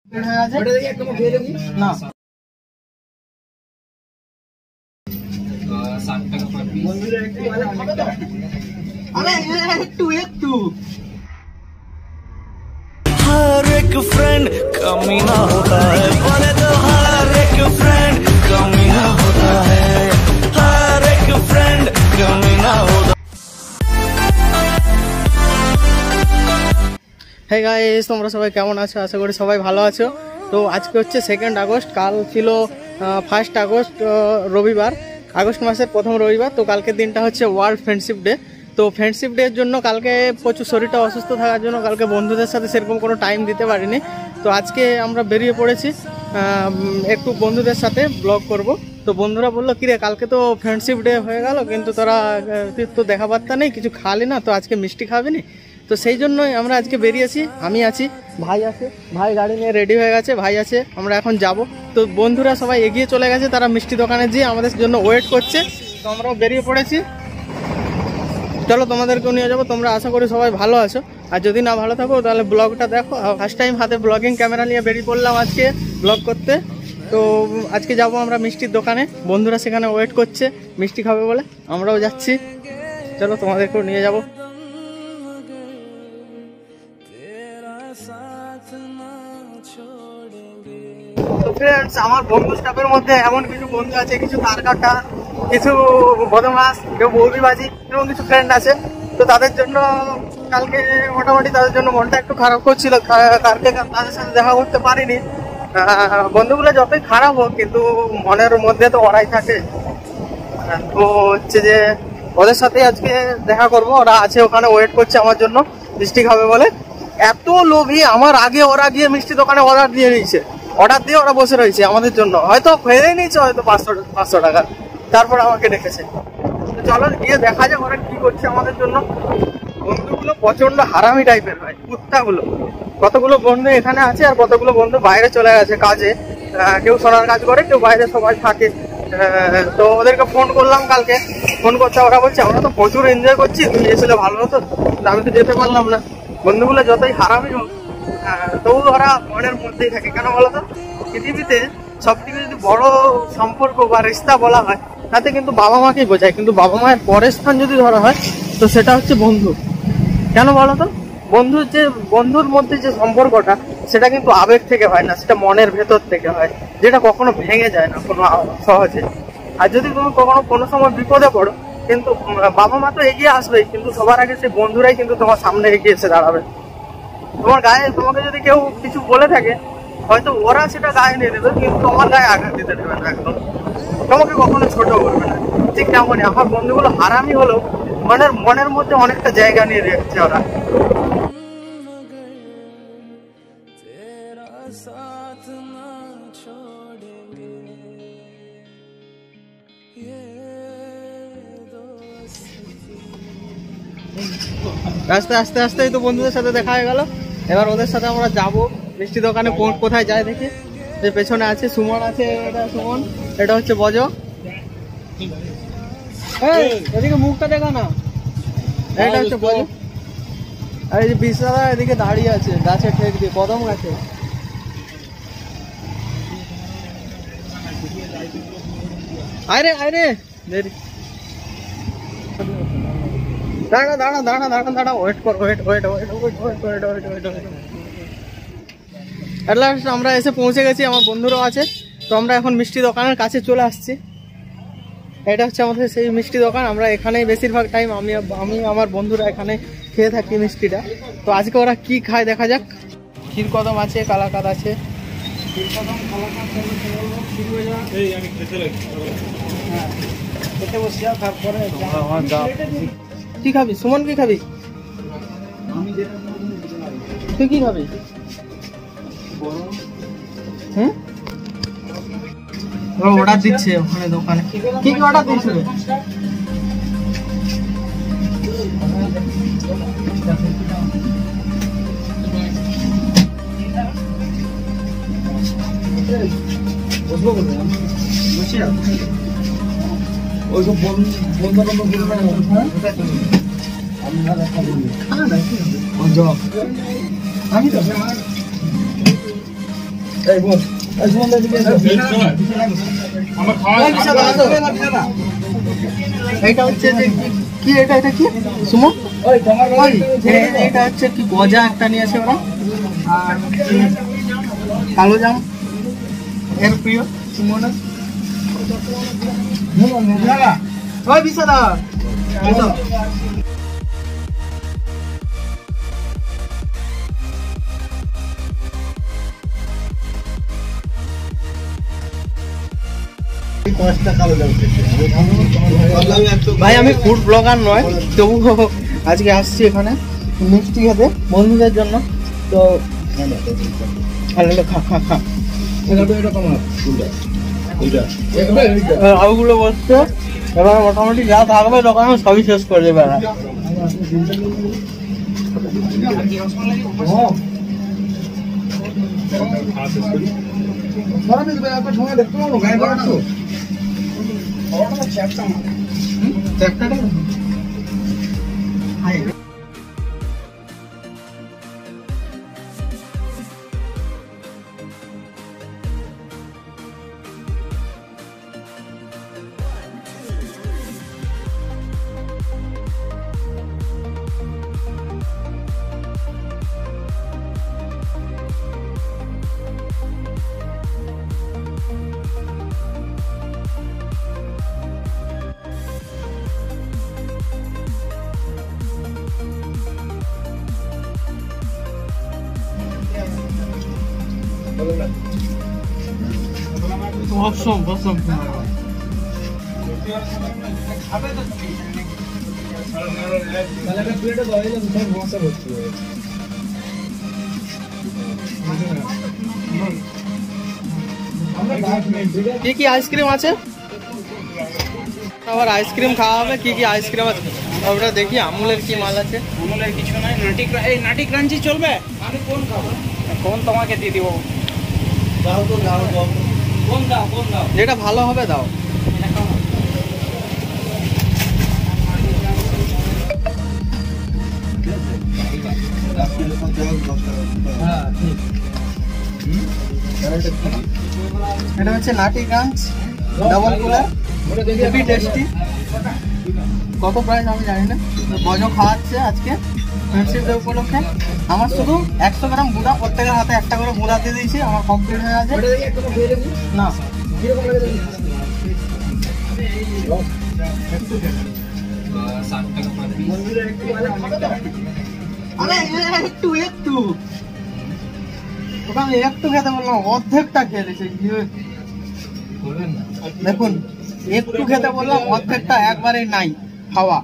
না 60 টাকা per piece. একটু हर एक फ्रेंड कमीना होता है, बोले तो हर एक फ्रेंड कमीना होता है, हर एक फ्रेंड कमीना होता है। হ্যাঁ গাইস, তোমরা সবাই কেমন আছো? আশা করি সবাই ভালো আছো। তো আজকে হচ্ছে 2 আগস্ট, কাল ছিল 1 আগস্ট রবিবার, আগস্ট মাসের প্রথম রবিবার। তো কালকের দিনটা হচ্ছে ওয়ার্ল্ড ফ্রেন্ডশিপ ডে। তো ফ্রেন্ডশিপ ডের জন্য কালকে প্রচুর শরীরটা অসুস্থ থাকার জন্য কালকে বন্ধুদের সাথে সেরকম কোনো টাইম দিতে পারিনি। তো আজকে আমরা বেরিয়ে পড়েছি একটু বন্ধুদের সাথে ব্লগ করব। তো বন্ধুরা বললো কিরে কালকে তো ফ্রেন্ডশিপ ডে হয়ে গেল, কিন্তু তোরা তো দেখা বার্তা নেই, কিছু খালি না, তো আজকে মিষ্টি খাবি নি? তো সেই জন্যই আমরা আজকে বেরিয়েছি। আমি আছি, ভাই আছে, ভাই গাড়ি নিয়ে রেডি হয়ে গেছে, ভাই আছে, আমরা এখন যাব। তো বন্ধুরা সবাই এগিয়ে চলে গেছে, তারা মিষ্টি দোকানে গিয়ে আমাদের জন্য ওয়েট করছে। তো আমরাও বেরিয়ে পড়েছি, চলো তোমাদেরকেও নিয়ে যাবো। তোমরা আশা করি সবাই ভালো আছো, আর যদি না ভালো থাকো তাহলে ব্লগটা দেখো। ফার্স্ট টাইম হাতে ব্লগিং ক্যামেরা নিয়ে বেরিয়ে পড়লাম আজকে ব্লগ করতে। তো আজকে যাব আমরা মিষ্টির দোকানে, বন্ধুরা সেখানে ওয়েট করছে মিষ্টি খাবে বলে, আমরাও যাচ্ছি। চলো তোমাদেরকেও নিয়ে যাবো। তো ফ্রেন্ডস, আমার বন্ধু স্টাফের মধ্যে এমন কিছু বন্ধু আছে, কিছু তারকাটা, কিছু বদমাস, কেউ বৌদিবাজি, এবং কিছু ফ্রেন্ড আছে। তো তাদের জন্য কালকে মোটামুটি তাদের জন্য মনটা একটু খারাপ করছিল, কালকে তাদের সাথে দেখা করতে পারিনি। বন্ধুগুলো যতই খারাপ হোক, কিন্তু মনের মধ্যে তো ওরাই থাকে। তো হচ্ছে যে ওদের সাথে আজকে দেখা করব, ওরা আছে ওখানে ওয়েট করছে আমার জন্য মিষ্টি খাবে বলে। এত লোভী, আমার আগে ওরা গিয়ে মিষ্টি দোকানে অর্ডার দিয়ে নিয়েছে, অর্ডার দিয়ে ওরা বসে রয়েছে আমাদের জন্য, হয়তো ফেলে নিয়েছে হয়তো 500 টাকা, তারপর আমাকে ডেকেছে। চলো গিয়ে দেখা যাক ওরা কি করছে আমাদের জন্য। বন্ধুগুলো প্রচন্ড হারামি টাইপের হয়, কুত্তাগুলো। কতগুলো বন্ধু এখানে আছে আর কতগুলো বন্ধু বাইরে চলে গেছে কাজে, কেউ সোনার কাজ করে, কেউ বাইরে, সবাই থাকে। তো ওদেরকে ফোন করলাম কালকে, ফোন করতে ওরা বলছে আমরা তো প্রচুর এনজয় করছি, তুমি এসেছিলে ভালো হতো, আমি তো যেতে পারলাম না। বন্ধুগুলো যতই হারামি হোক, তবু ওরা মনের মধ্যেই থাকে। কেন বলো তো, পৃথিবীতে সব থেকে যদি বড় সম্পর্ক বা রিস্তা বলা হয়, তাতে কিন্তু বাবা মাকেই বোঝায়, কিন্তু বাবা মায়ের পরের স্থান যদি ধরা হয় তো সেটা হচ্ছে বন্ধু। কেন বলো তো, বন্ধুর মধ্যে যে সম্পর্কটা, সেটা কিন্তু আবেগ থেকে হয় না, সেটা মনের ভেতর থেকে হয়, যেটা কখনো ভেঙে যায় না কোনো সহজে। আর যদি তুমি কখনো কোনো সময় বিপদে পড়ো, কিন্তু বাবা মা তো এগিয়ে আসবেই, কিন্তু সবার আগে সেই বন্ধুরাই কিন্তু তোমার সামনে এগিয়ে এসে দাঁড়াবে। তোমার গায়ে, তোমাকে যদি কেউ কিছু বলে থাকে, হয়তো ওরা সেটা গায়ে নিয়ে দেবে, কিন্তু তোমার গায়ে আঘাত দিতে দেবে না, একদম তোমাকে কখনো ছোট করবে না। ঠিক তেমনই আমার বন্ধুগুলো হারামি হলো, মনের মধ্যে অনেকটা জায়গা নিয়ে রেখেছে ওরা। আস্তে আস্তে আস্তেই তো বন্ধুদের সাথে দেখা হয়ে গেল। এবার ওদের সাথে আমরা যাব মিষ্টি দোকানে। কোথায় যায় দেখি, যে পেছনে আছে সুমন আছে, এটা সুমন, এটা হচ্ছে বজ। এদিকে মুখটা দেখা না, এটা হচ্ছে বজ। আর এই যে বিশালা এদিকে দাঁড়িয়ে আছে গাছে ঠেক দিয়ে, কদম গাছে। আরে আরে দেরি, দাঁড়া দাঁড়া দাঁড়া দাঁড়া দাঁড়া, ওয়েট কর, wait wait wait wait wait wait wait wait wait. At last আমরা এসে পৌঁছে গেছি, আমার বন্ধুরাও আছে। তো আমরা এখন মিষ্টি দোকানের কাছে চলে আসছি। এটা হচ্ছে আমাদের সেই মিষ্টি দোকান, আমরা এখানেই বেশিরভাগ টাইম আমি আমার বন্ধুরা এখানে খেয়ে থাকি মিষ্টিটা। তো আজকে ওরা কি খায় দেখা যাক। ক্ষীরকদম আছে, কালাকাদ আছে। ক্ষীরকদম, কালাকাদ খেতে বসে যাও, তারপরে কি খাবি? সুমন কি খাবি? তুই কি খাবি? অর্ডার দিচ্ছে ওখানে দোকানে। কি কি অর্ডার দিচ্ছে? বসবো বলে বসি না, ওইসব বন্ধ আমি তো এটা হচ্ছে যে কি এটা কি সুমো এটা হচ্ছে কি গজা একটা নিয়েছে ওরা আর কালো জাম এর প্রিয় সুমোনা ওই বিশাদা ভাই আমি ফুড ব্লগার নয়, তবু আজকে আসছি এখানে মিষ্টি খেতে বন্ধুদের জন্য। তো আলুগুলো বসছে এবার মোটামুটি যা থাকবে দোকানে সবই শেষ করে দেবে। Awesome. কি আইসক্রিম আছে? আবার আইসক্রিম খাওয়া হবে। কি আইসক্রিম আছে ওটা দেখি। আমুলের কি মাল আছে? আমুলের কিছু নাই। নাটি ক্রাঞ্চি চলবে? আমি কোন খাবো? কোন তোমাকে দিয়ে দিব? দাও তো দাও। কোন দাও? যেটা ভালো হবে দাও। এটা হচ্ছে নাটি ক্রাঞ্চ ডাবল কুলার, খুবই টেস্টি। কত প্রাইস আমি জানি না। গজো খাওয়াচ্ছে আজকে ফ্রেন্ডশিপ ডে উপলক্ষে। আমার শুধু 100 গ্রাম গুঁড়া, প্রত্যেকের হাতে একটা করে গুঁড়া দিয়ে দিয়েছি। আমার কমপ্লিট হয়ে আছে। না একটু ওটা আমি একটু খেতে বললাম, অর্ধেকটা খেয়ে নিয়েছে। দেখুন একটু খেতে বললাম, অর্ধেকটা একবারে নাই খাওয়া।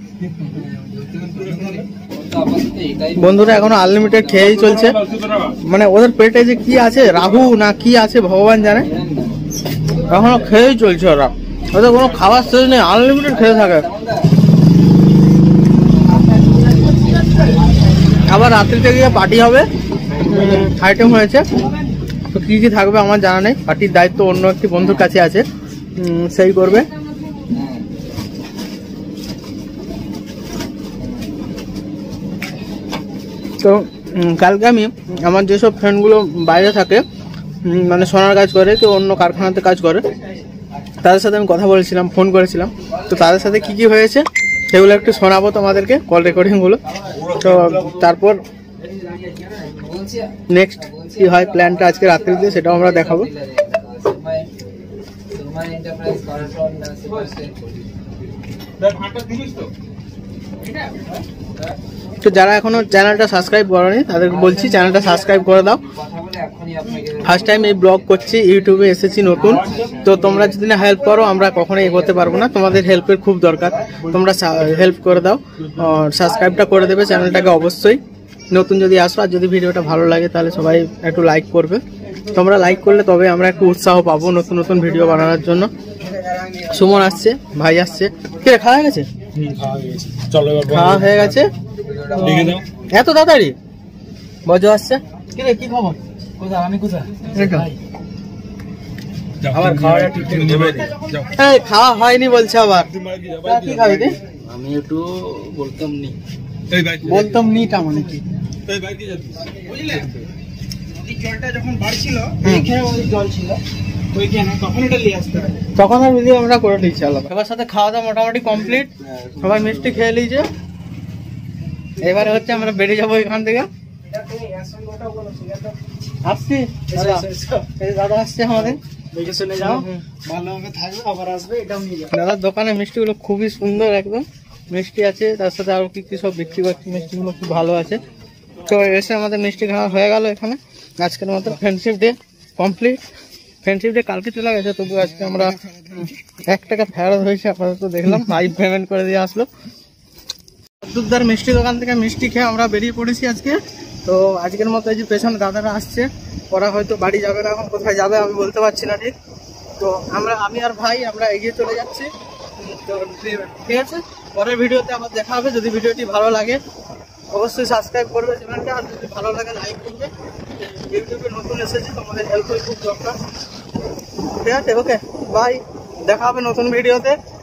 বন্ধুরা এখনো আনলিমিটেড খেয়েই চলছে। মানে ওদের পেটে যে কি আছে, রাহু না কি আছে ভগবান জানে, এখনো খেয়েই চলছে। ওদের কোনো খাবার শেষ নেই, আনলিমিটেড খেয়ে থাকে। আবার রাত্রিতে গিয়ে পার্টি হবে, আইটেম হয়েছে। তো কি থাকবে আমার জানা নেই। পার্টির দায়িত্ব অন্য একটি বন্ধুর কাছে আছে, সেই করবে। তো কালকে আমি আমার যেসব ফ্রেন্ডগুলো বাইরে থাকে, মানে সোনার কাজ করে, কেউ অন্য কারখানাতে কাজ করে, তাদের সাথে আমি কথা বলেছিলাম, ফোন করেছিলাম। তো তাদের সাথে কি হয়েছে সেগুলো একটু শোনাবো তোমাদেরকে, কল রেকর্ডিংগুলো। তো তারপর নেক্সট কি হয় প্ল্যানটা আজকে রাত্রিতে, সেটাও আমরা দেখাবো। তো যারা এখনো চ্যানেলটা সাবস্ক্রাইব করোনি তাদেরকে বলছি চ্যানেলটা সাবস্ক্রাইব করে দাও। ফার্স্ট টাইম এই ব্লগ করছি, ইউটিউবে এসেছি নতুন। তো তোমরা যদি না হেল্প করো আমরা কখনোই এগোতে পারবো না। তোমাদের হেল্পের খুব দরকার, তোমরা হেল্প করে দাও। সাবস্ক্রাইবটা করে দেবে চ্যানেলটাকে অবশ্যই, নতুন যদি আসো। আর যদি ভিডিওটা ভালো লাগে তাহলে সবাই একটু লাইক করবে। তোমরা লাইক করলে তবে আমরা একটু উৎসাহ পাবো নতুন নতুন ভিডিও বানানোর জন্য। সুমন আসছে, ভাই আসছে। কে খাওয়া হয়ে গেছে? খাওয়া হয়ে গেছে। এত তাড়াতাড়ি বজো আসছে? কি খবর? আমি কোথায়? খাওয়া হয়নি বলছে আবার। কি খাবি? আমি একটু বলতাম নি। বলতাম নিটা মানে কি? জলটা যখন বাড়ছিল এইখানে ওই জল ছিল ওইখানে, তখন এটা নিয়ে আসতে হবে। তখন আর ভিডিও আমরা করে দিচ্ছি আলাদা। সবার সাথে খাওয়া দাওয়া মোটামুটি কমপ্লিট, সবাই মিষ্টি খেয়ে নিয়েছে। এবারে হচ্ছে আমরা বেরিয়ে যাবো এখান থেকে। আসছি এই দাদা আসছে আমাদের, দেখে শুনে যাও, ভালোভাবে থাকবে, আবার আসবে, এটাও নিয়ে যাও। দাদার দোকানে মিষ্টিগুলো খুবই সুন্দর, একদম মিষ্টি আছে, তার সাথে আরো কি কি সব বিক্রি করছে, মিষ্টিগুলো খুব ভালো আছে। তো এসে আমাদের মিষ্টি খাওয়া হয়ে গেল এখানে। আজকের মতো friendship day complete. Friendship day কালকে চলে গেছে, তবু আজকে আমরা 1 টাকা ফেরত হয়েছে আপাতত, দেখলাম ভাই পেমেন্ট করে দিয়ে আসলো। দুধদার মিষ্টি দোকান থেকে মিষ্টি খেয়ে আমরা বেরিয়ে পড়েছি আজকে। তো আজকের মতো এই যে পেছনে দাদারা আসছে, ওরা হয়তো বাড়ি যাবে না, এখন কোথায় যাবে আমি বলতে পারছি না ঠিক। তো আমি আর ভাই আমরা এগিয়ে চলে যাচ্ছি। তো ঠিক আছে, পরের ভিডিওতে আবার দেখা হবে। যদি ভিডিওটি ভালো লাগে অবশ্যই সাবস্ক্রাইব করবে চ্যানেলটা, আর যদি ভালো লাগে লাইক করবে। ইউটিউবে নতুন এসেছে, তোমাদের হেল্প খুব দরকার। ঠিক আছে, ওকে বাই, দেখা হবে নতুন ভিডিওতে।